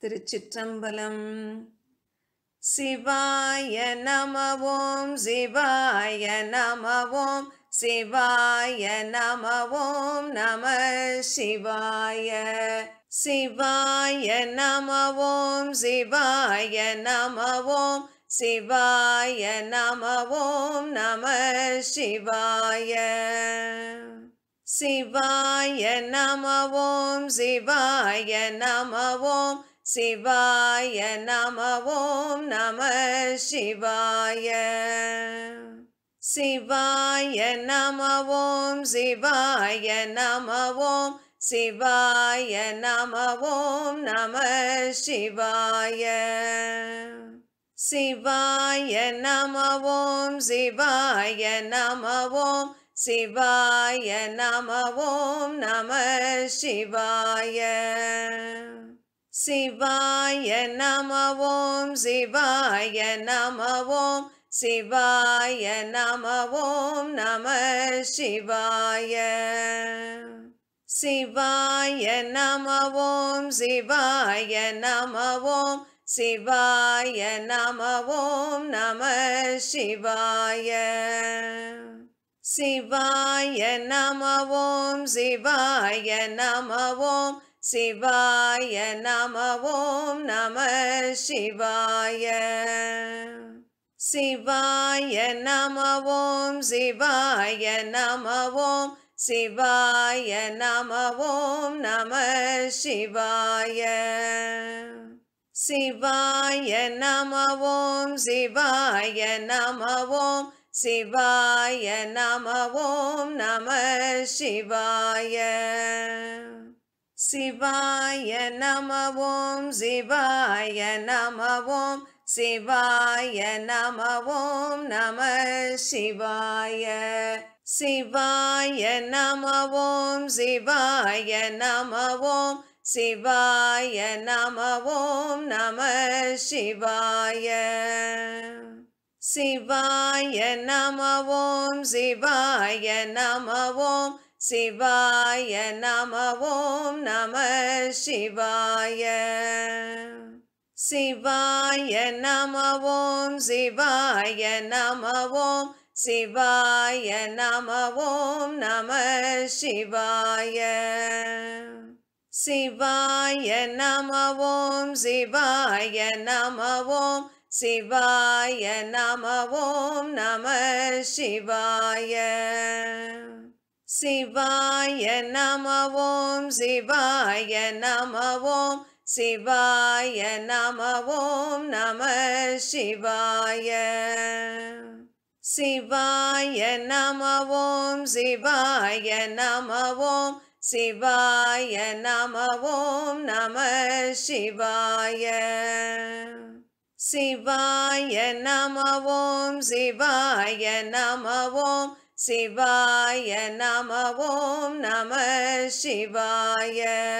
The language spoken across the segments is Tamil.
திருச்சிற்றம்பலம். சிவாய நம ஓம் சிவாய நம ஓம் சிவாய நம ஓம் நம சிவாய. சிவாய நம ஓம் சிவாய நம ஓம் சிவாய நம ஓம் நம சிவாய. சிவாய நம ஓம் சிவாய நம ஓம் சிவாய நம ஓம் நம சிவாய. சிவாய நம ஓம் சிவாய நம ஓம் சிவாய நம ஓம் நம சிவாய. சிவாய நம ஓம் சிவாய நம ஓம் சிவாய நம ஓம் நம சிவாய. சிவாய நம ஓம் சிவாய நம ஓம் சிவாய நம ஓம் நம சிவாய. சிவாய நம ஓம் சிவாய நம ஓம் சிவாய நம ஓம் நம சிவாய. சிவாய நம ஓம் சிவாய நம ஓம் சிவாய நம ஓம் நம சிவாய. சிவாய நம ஓம் சிவாய நம ஓம் சிவாய நம ஓம் நம சிவாய. சிவாய நம ஓம் சிவாய நம ஓம் சிவாய நம ஓம் நம சிவாய. சிவாய நம ஓம் சிவாய நம ஓம் சிவாய நம ஓம் நம சிவாய. சிவாய நம ஓம் சிவாய நம ஓம் சிவாய நம ஓம் நம சிவாய. சிவாய நம ஓம் சிவாய நம ஓம் சிவாய நம ஓம் நம சிவாய. சிவாய நம ஓம் சிவாய நம ஓம் சிவாய நம ஓம் நம சிவாய. சிவாய நம ஓம் சிவாய நம ஓம் சிவாய நம ஓம் நம சிவாய. சிவாய நம ஓம் சிவாய நம ஓம் சிவாய நம ஓம் நம சிவாய. சிவாய நம ஓம் சிவாய நம ஓம் சிவாய நம ஓம் நம சிவாய. சிவாய நம ஓம் சிவாய நம ஓம் சிவாய நம ஓம் நம சிவாய.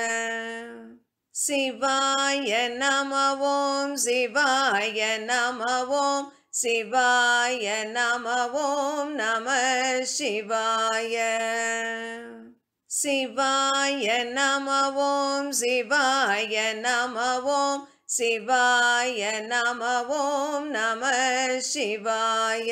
சிவாய நம ஓம் சிவாய நம ஓம் சிவாய நம ஓம் நம சிவாய. சிவாய நம ஓம் சிவாய நம ஓம் சிவாய நம ஓம் நம சிவாய.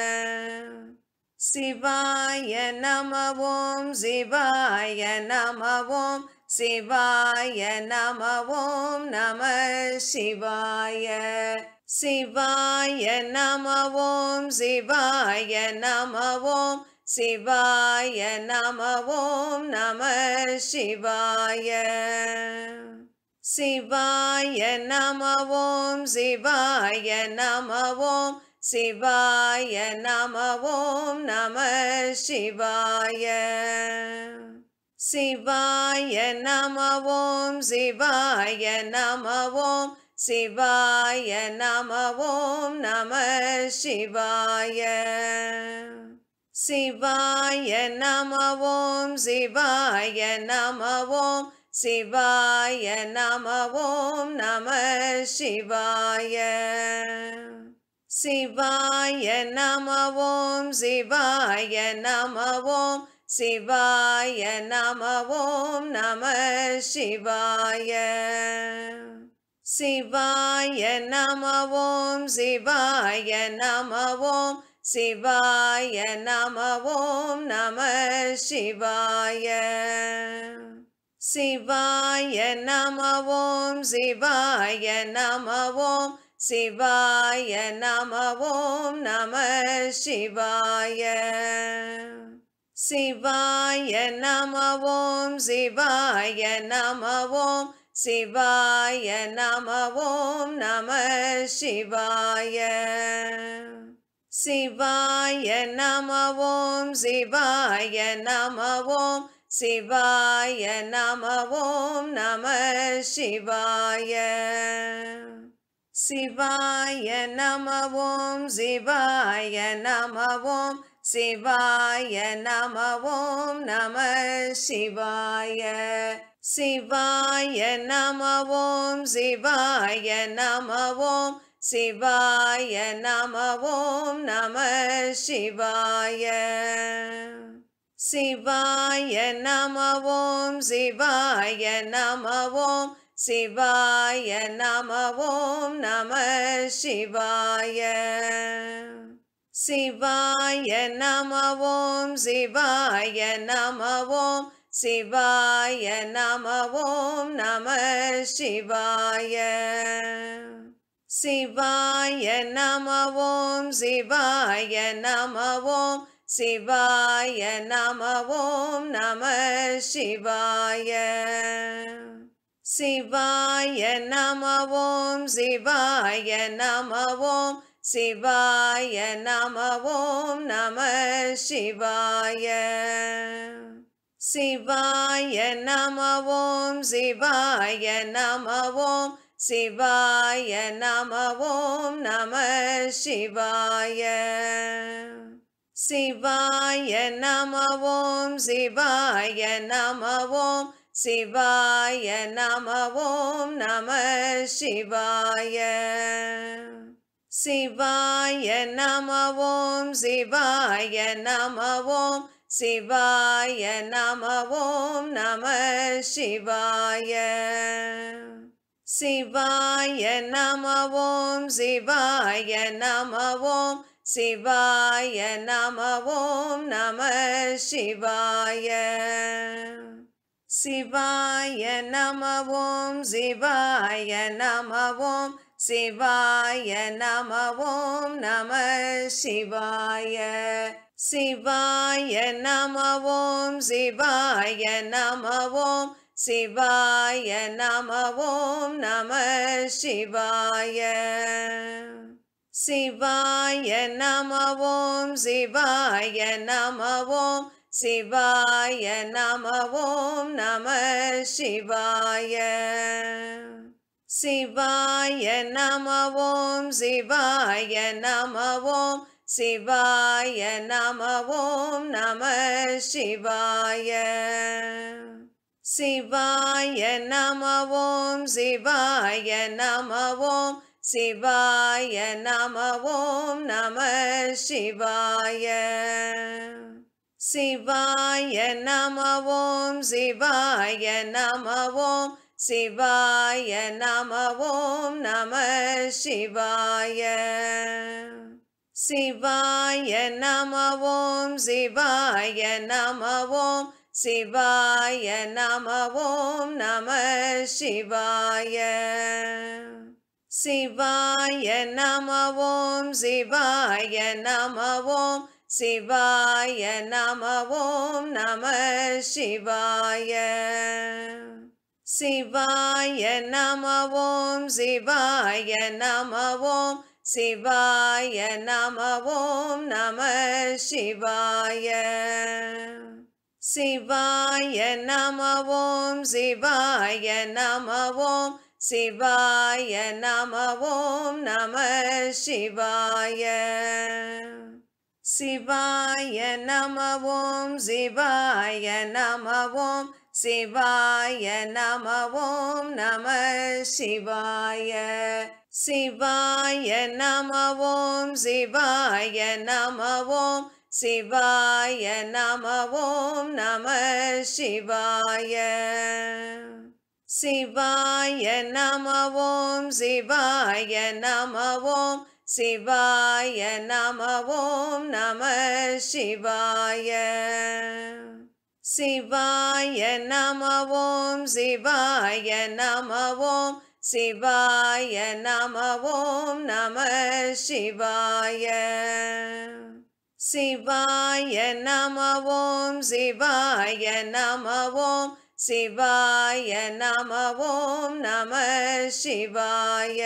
சிவாய நம ஓம் சிவாய நம ஓம் சிவாய நம ஓம் நம சிவாய. சிவாய நம ஓம் சிவாய நம ஓம் சிவாய நம ஓம் நம சிவாய. சிவாய நம ஓம் சிவாய நம ஓம் சிவாய நம ஓம் நம சிவாய. சிவாய நம ஓம் சிவாய நம ஓம் சிவாய நம ஓம் நம சிவாய. சிவாய நம ஓம் சிவாய நம ஓம் சிவாய நம ஓம் நம சிவாய. சிவாய நம ஓம் சிவாய நம ஓம் சிவாய நம ஓம் நம சிவாய. சிவாய நம ஓம் சிவாய நம ஓம் சிவாய நம ஓம் நம சிவாய. சிவாய நம ஓம் சிவாய நம ஓம் சிவாய நம ஓம் நம சிவாய. சிவாய நம ஓம் சிவாய நம ஓம் சிவாய நம ஓம் நம சிவாய. சிவாய நம ஓம் சிவாய நம ஓம் சிவாய நம ஓம் நம சிவாய. சிவாய நம ஓம் சிவாய நம ஓம் சிவாய நம ஓம் நம சிவாய. சிவாய நம ஓம் சிவாய நம ஓம் சிவாய நம ஓம் நம சிவாய. சிவாய நம ஓம் சிவாய நம ஓம் சிவாய நம ஓம் நம சிவாய. சிவாய நம ஓம் சிவாய நம ஓம் சிவாய நம ஓம் நம சிவாய. சிவாய நம ஓம் சிவாய நம ஓம் சிவாய நம ஓம் நம சிவாய. சிவாய நம ஓம் சிவாய நம ஓம் சிவாய நம ஓம் நம சிவாய. சிவாய நம ஓம் சிவாய நம ஓம் சிவாய நம ஓம் நம சிவாய. சிவாய நம ஓம் சிவாய நம ஓம் சிவாய நம ஓம் நம சிவாய. சிவாய நம ஓம் சிவாய நம ஓம் சிவாய நம ஓம் நம சிவாய. சிவாய நம ஓம் சிவாய நம ஓம் சிவாய நம ஓம் நம சிவாய. சிவாய நம ஓம் சிவாய நம ஓம் சிவாய நம ஓம் நம சிவாய. சிவாய நம ஓம் சிவாய நம ஓம் சிவாய நம ஓம் நம சிவாய. சிவாய நம ஓம் சிவாய நம ஓம் சிவாய நம ஓம் நம சிவாய. சிவாய நம ஓம் சிவாய நம ஓம் சிவாய நம ஓம் நம சிவாய. சிவாய நம ஓம் சிவாய நம ஓம் சிவாய நம ஓம் நம சிவாய. சிவாய நம ஓம் சிவாய நம ஓம் சிவாய நம ஓம் நம சிவாய. சிவாய நம ஓம் சிவாய நம ஓம் சிவாய நம ஓம் நம சிவாய. சிவாய நம ஓம் சிவாய நம ஓம் சிவாய நம ஓம் நம சிவாய. சிவாய நம ஓம் சிவாய நம ஓம் சிவாய நம ஓம் நம சிவாய. சிவாய நம ஓம் சிவாய நம ஓம் சிவாய நம ஓம் நம சிவாய. சிவாய நம ஓம் சிவாய நம ஓம் சிவாய நம ஓம் நம சிவாய. சிவாய நம ஓம் சிவாய நம ஓம் சிவாய நம ஓம் நம சிவாய. சிவாய நம ஓம் சிவாய நம ஓம் சிவாய நம ஓம் நம சிவாய சிவாய நம ஓம் சிவாய நம ஓம் சிவாய நம ஓம் நம சிவாய சிவாய நம ஓம் சிவாய நம ஓம் சிவாய நம ஓம் நம சிவாய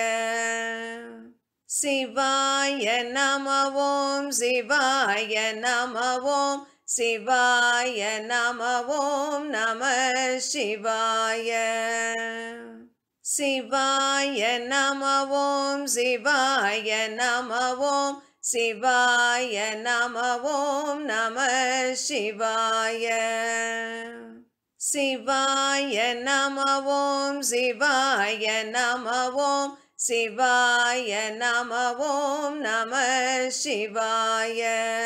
சிவாய நம ஓம் சிவாய நம ஓம் சிவாய நம ஓம் நம சிவாய சிவாய நம ஓம் சிவாய நம ஓம் சிவாய நம ஓம் நம சிவாய சிவாய நம ஓம் சிவாய நம ஓம் சிவாய நம ஓம் நம சிவாய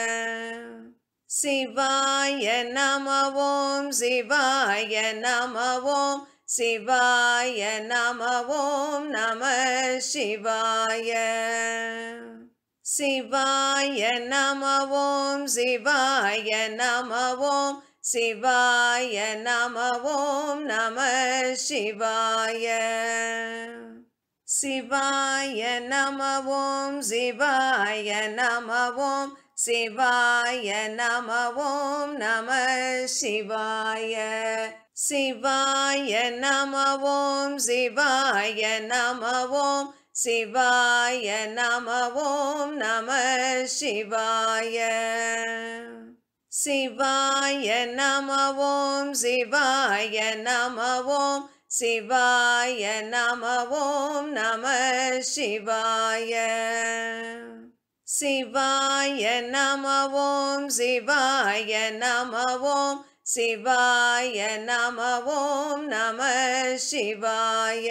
சிவாய நம ஓம் சிவாய நம ஓம் சிவாய நம ஓம் நம சிவாய சிவாய நம ஓம் சிவாய நம ஓம் சிவாய நம ஓம் நம சிவாய சிவாய நம ஓம் சிவாய நம ஓம் சிவாய நம ஓம் நம சிவாய சிவாய நம ஓம் சிவாய நம ஓம் சிவாய நம ஓம் நம சிவாய சிவாய நம ஓம் சிவாய நம ஓம் சிவாய நம ஓம் நம சிவாய சிவாய நம ஓம் சிவாய நம ஓம் சிவாய நம ஓம் நம சிவாய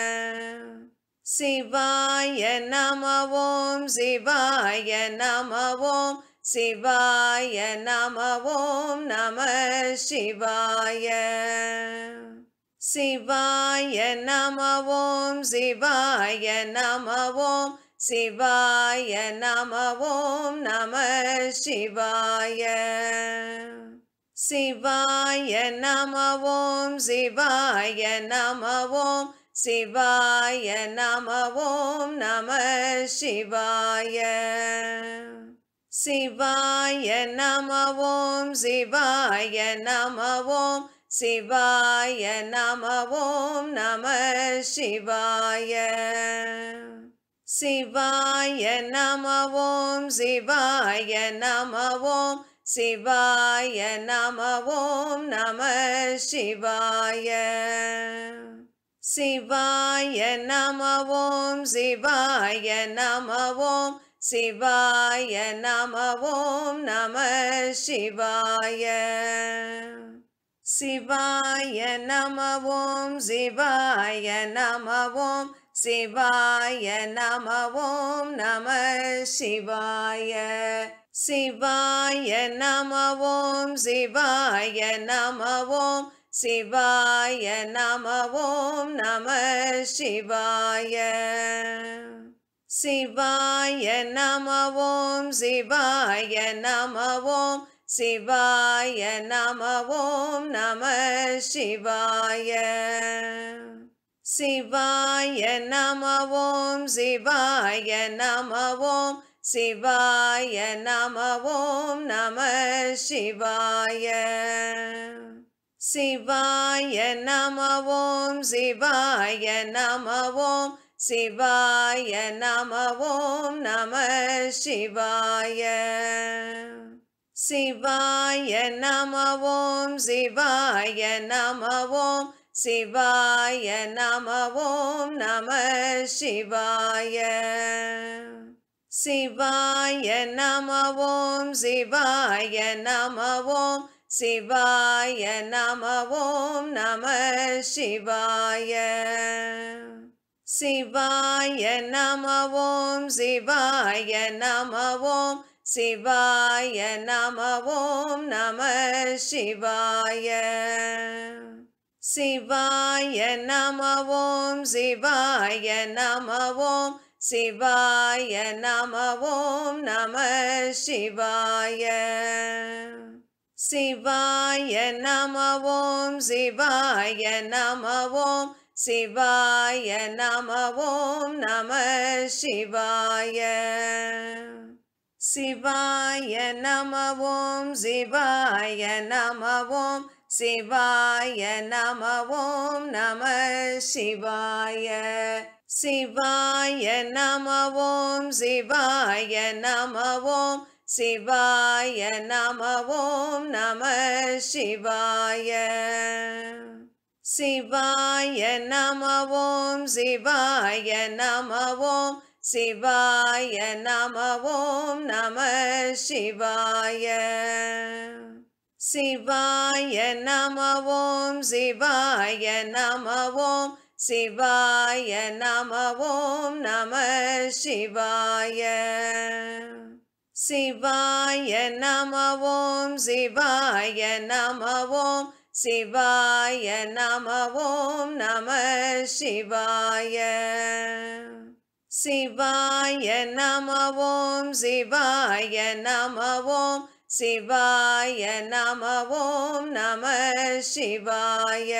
சிவாய நம ஓம் சிவாய நம ஓம் சிவாய நம ஓம் நம சிவாய சிவாய நம ஓம் சிவாய நம ஓம் சிவாய நம ஓம் நம சிவாய சிவாய நம ஓம் சிவாய நம ஓம் சிவாய நம ஓம் நம சிவாய சிவாய நம ஓம் சிவாய நம ஓம் சிவாய நம ஓம் நம சிவாய சிவாய நம ஓம் சிவாய நம ஓம் சிவாய நம ஓம் நம சிவாய சிவாய நம ஓம் சிவாய நம ஓம் சிவாய நம ஓம் நம சிவாய சிவாய நம ஓம் சிவாய நம ஓம் சிவாய நம ஓம் நம சிவாய சிவாய நம ஓம் சிவாய நம ஓம் சிவாய நம ஓம் நம சிவாய சிவாய நம ஓம் சிவாய நம ஓம் சிவாய நம ஓம் நம சிவாய சிவாய நம ஓம் சிவாய நம ஓம் சிவாய நம ஓம் நம சிவாய சிவாய நம ஓம் சிவாய நம ஓம் சிவாய நம ஓம் நம சிவாய சிவாய நம ஓம் சிவாய நம ஓம் சிவாய நம ஓம் நம சிவாய சிவாய நம ஓம் சிவாய நம ஓம் சிவாய நம ஓம் நம சிவாய சிவாய நம ஓம் சிவாய நம ஓம் சிவாய நம ஓம் நம சிவாய சிவாய நம ஓம் சிவாய நம ஓம் சிவாய நம ஓம் நம சிவாய சிவாய நம ஓம் சிவாய நம ஓம் சிவாய நம ஓம் நம சிவாய சிவாய நம ஓம் சிவாய நம ஓம் சிவாய நம ஓம் நம சிவாய சிவாய நம ஓம் சிவாய நம ஓம் சிவாய நம ஓம் நம சிவாய சிவாய நம ஓம் சிவாய நம ஓம் சிவாய நம ஓம் நம சிவாய சிவாய நம ஓம் சிவாய நம ஓம் சிவாய நம ஓம் நம சிவாய சிவாய நம ஓம் சிவாய நம ஓம் சிவாய நம ஓம் நம சிவாய சிவாய நம ஓம் சிவாய நம ஓம் சிவாய நம ஓம் நம சிவாய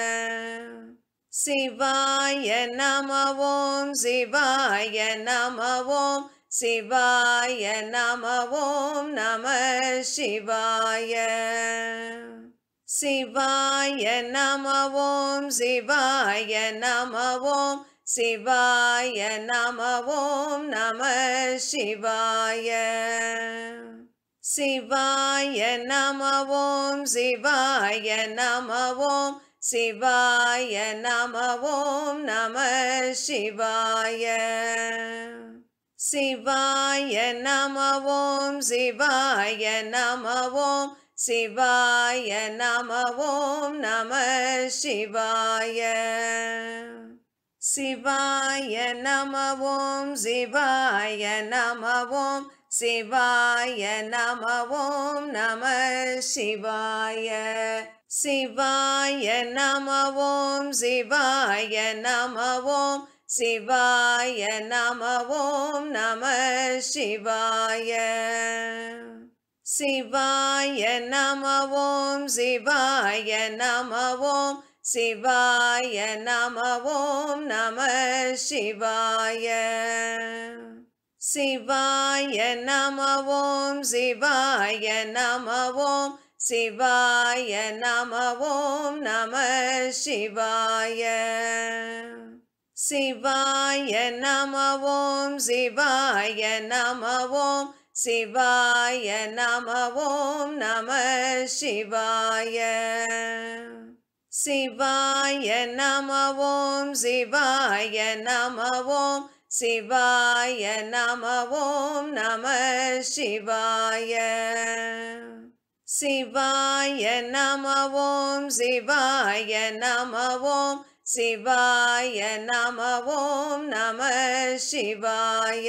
சிவாய நம ஓம் சிவாய நம ஓம் சிவாய நம ஓம் நம சிவாய சிவாய நம ஓம் சிவாய நம ஓம் சிவாய நம ஓம் நம சிவாய சிவாய நம ஓம் சிவாய நம ஓம் சிவாய நம ஓம் நம சிவாய சிவாய நம ஓம் சிவாய நம ஓம் சிவாய நம ஓம் நம சிவாய சிவாய நம ஓம் சிவாய நம ஓம் சிவாய நம ஓம் நம சிவாய சிவாய நம ஓம் சிவாய நம ஓம் சிவாய நம ஓம் நம சிவாய சிவாய நம ஓம் சிவாய நம ஓம் சிவாய நம ஓம் நம சிவாய சிவாய நம ஓம் சிவாய நம ஓம் சிவாய நம ஓம் நம சிவாய சிவாய நம ஓம் சிவாய நம ஓம் சிவாய நம ஓம் நம சிவாய சிவாய நம ஓம் சிவாய நம ஓம் சிவாய நம ஓம் நம சிவாய சிவாய நம ஓம் சிவாய நம ஓம் சிவாய நம ஓம் நம சிவாய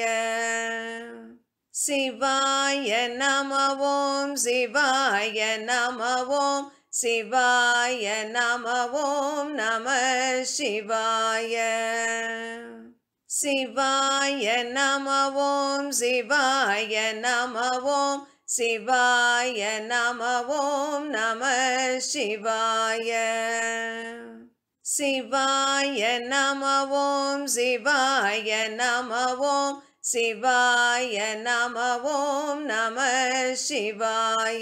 சிவாய நம ஓம் சிவாய நம ஓம் சிவாய நம ஓம் நம சிவாய சிவாய நம ஓம் சிவாய நம ஓம் சிவாய நம ஓம் நம சிவாய சிவாய நம ஓம் சிவாய நம ஓம் சிவாய நம ஓம் நம சிவாய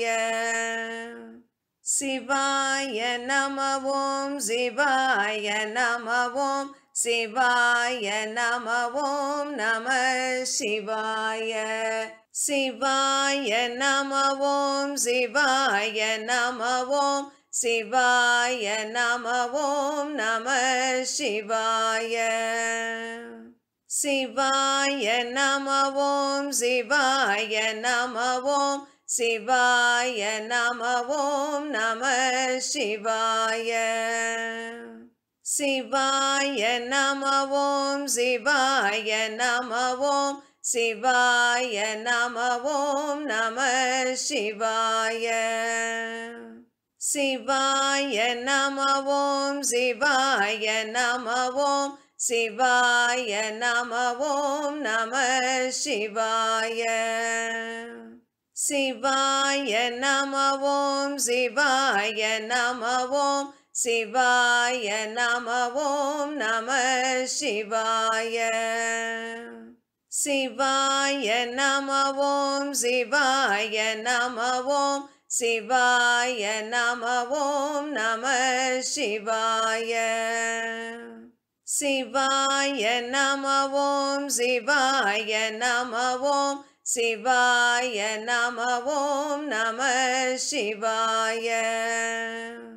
சிவாய நம ஓம் சிவாய நம ஓம் சிவாய நம ஓம் நம சிவாய சிவாய நம ஓம் சிவாய நம ஓம் சிவாய நம ஓம் நம சிவாய சிவாய நம ஓம் சிவாய நம ஓம் சிவாய நம ஓம் நம சிவாய சிவாய நம ஓம் சிவாய நம ஓம் சிவாய நம ஓம் நம சிவாய சிவாய நம ஓம் சிவாய நம ஓம் சிவாய நம ஓம் நம சிவாய சிவாய நம ஓம் சிவாய நம ஓம் சிவாய நம ஓம் நம சிவாய சிவாய நம ஓம் சிவாய நம ஓம் சிவாய நம ஓம் நம சிவாய சிவாய நம ஓம் சிவாய நம ஓம் சிவாய நம ஓம் நம சிவாய